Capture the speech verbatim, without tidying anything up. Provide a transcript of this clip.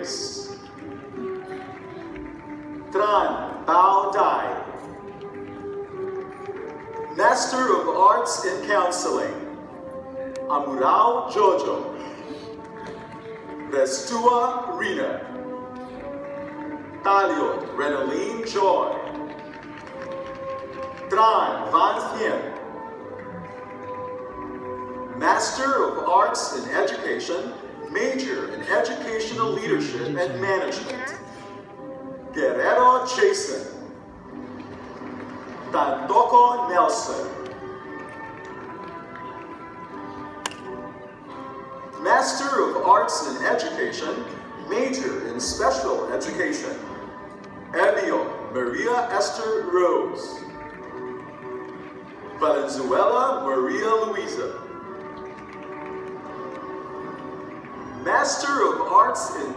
Grace. Tran Bao Dai. Master of Arts in Counseling, Amurao Jojo. Restua Rina. Taliot Renoline Joy. Tran Van Thien. Master of Arts in Education, major in Educational Leadership and Management, Guerrero Jayson. Tantoko Nelson. Master of Arts in Education, major in Special Education, Ebio Maria Esther Rose. Valenzuela Maria Luisa. Master of Arts